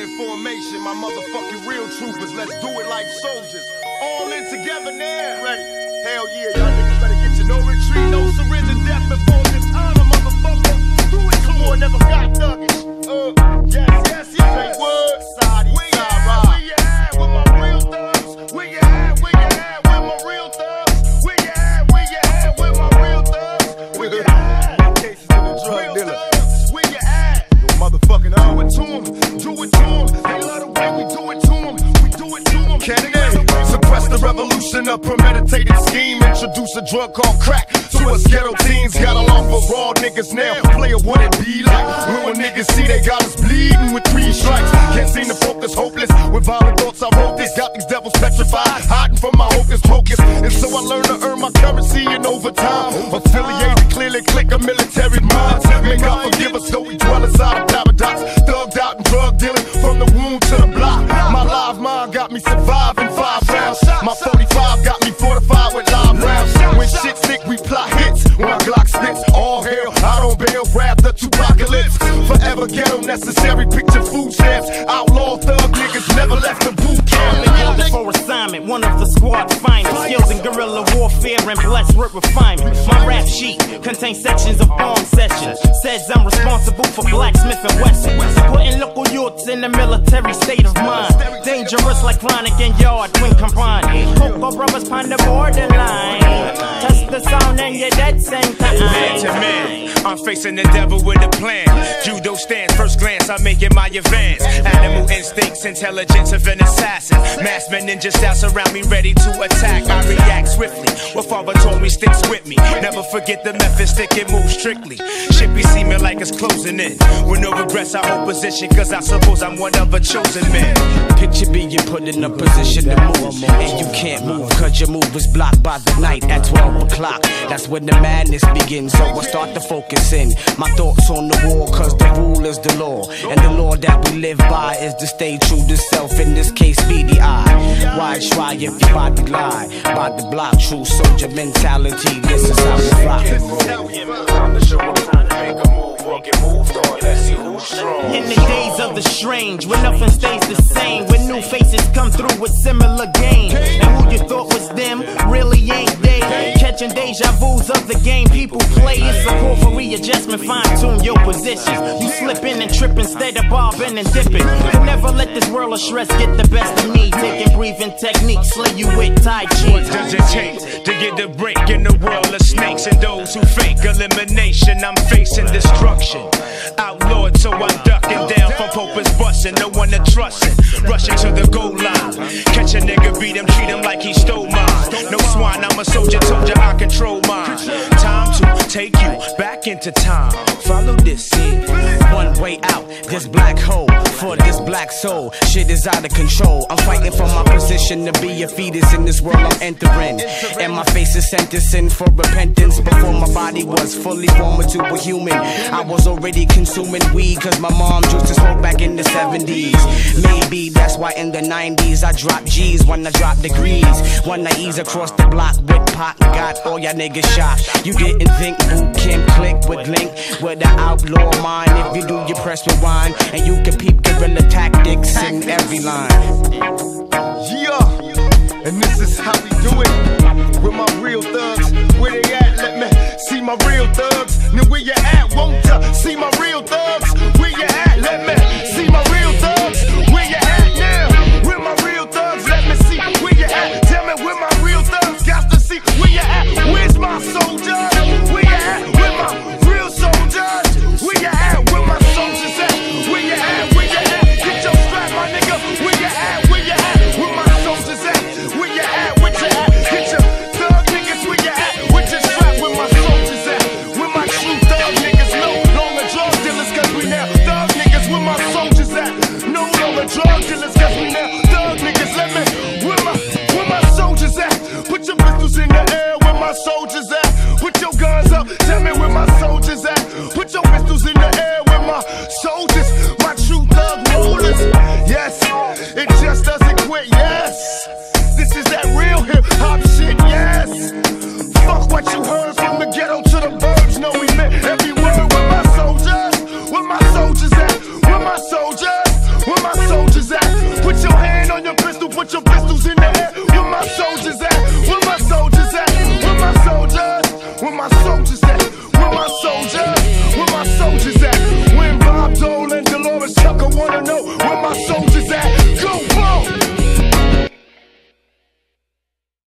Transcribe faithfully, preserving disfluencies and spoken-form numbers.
in formation, my motherfucking real troopers. Let's do it like soldiers. All in together now. Ready? Hell yeah, y'all niggas better get your no retreat, no surrender, death before this honor, motherfucker. Do it, come on, never got thuggish. Uh, yes, yes, yes, say word. Side, where you at? Where you at with my real thugs? Where you at? Where you at with my real thugs? Where you at? Where you at with my real thugs? Where you at? Cases of the drug dealer. Where you at? No motherfucking do it to him, do it to him. They love the way we do it to him. We do it to him. Candidate, suppress the revolution, a premeditated scheme. Introduce a drug called crack to us ghetto teens. Got along for raw niggas now. Player, what it be like? When niggas see they got us bleeding with three strikes. Can't seem to focus, hopeless. With violent thoughts, I wrote this. Got these devils petrified, hiding from my hocus pocus. And so I learned to earn my currency in overtime. Affiliated, clearly click a military mind. May God forgive us, though we dwell inside a paradox. Thugged out and drug dealing from the womb to the block. My live mind got me surviving five rounds. My forty-five got me fortified with live rounds. When shit sick, we plot hits. When Glock spits, all hell, I don't bail, rap the Tupacalypse. Forever ghetto necessary, picture food stamps. Outlaw thug niggas never left the boot camp. For assignment, one of the squad's finest. Skills in guerrilla warfare and blessed with refinement. My rap sheet contains sections of armed sessions. Says I'm responsible for blacksmith and Wesson. Putting local youths in the military state of mind. Dangerous like chronic and yard when combined. Coco brothers on the borderline. Touch the sound and you're dead same time. Man to man, I'm facing the devil with a plan. Judo stance, first glance, I make it my advance. Animal instincts, intelligence of an assassin. Masked men ninja style surround me, ready to attack. I react swiftly. What father told me sticks with me. Never forget the method, stick and move strictly. Shit be seeming like it's closing in. With no regrets, I hold position, cause I suppose I'm one of a chosen man. Picture being put in a position to move, and you can't move cause your move is blocked by the night at twelve o'clock. That's when the madness begins, so I start to focus in. My thoughts on the wall, cause the rule is the law, and the law that we live by is to stay true to self, in this case be the I. Why try if your body lie? By the block, true soldier mentality, this is how we fly. Time to show up, time to make a move, or get moved on, let's see who's strong. In the days of the strange, when nothing stays the same, when new faces come through with similar game, and who you thought was them really ain't they. Catching deja vus of the game people play. It's a call for readjustment, fine tune your position. You slipping and tripping instead of bobbing and dipping. Could never let this world of stress get the best of me. Taking breathing techniques, slay you with Tai Chi. What does it take to get the break in the world of snakes and those who fake elimination? I'm facing destruction. Outlawed, so I'm ducking down from Popus busting. No one to trustin'. Rushing to the goal line. Catch a nigga, beat him, treat him like he stole mine. No swine, I'm a soldier, told you I control mine. Time to take you back into time. Follow this, see. One way out, this black hole, for this black soul. Shit is out of control. I'm fighting for my position to be a fetus in this world I'm entering. And my face is sentencing for repentance. Before my body was fully formed into a human, I was already consuming weed, cause my mom used to smoke back in the seventies. Maybe that's why in the nineties I dropped G's when I dropped degrees. When I ease across the block with pot and got all y'all niggas shot. You didn't think boot camp click would link with the outlaw mind. If you do, you press rewind, and you can peep guerrilla tactics in every line. Yeah, and this is how we do it. With my real thugs, where they at? Let me see my real thugs. Now where you at? Won't ya see my real thugs? Where you at? Let me see my real thugs. Where you at now? Where my real thugs? Let me see where you at. Tell me where my real thugs. Got to see where you at. Where's my soldiers? Where you at? Where my real soldiers? Where you at? Where my soldiers at? Where you at? Where you at? Get your strap, my nigga. Where you at? Where you at? Where my soldiers at? Where you at? Where you at? my soldiers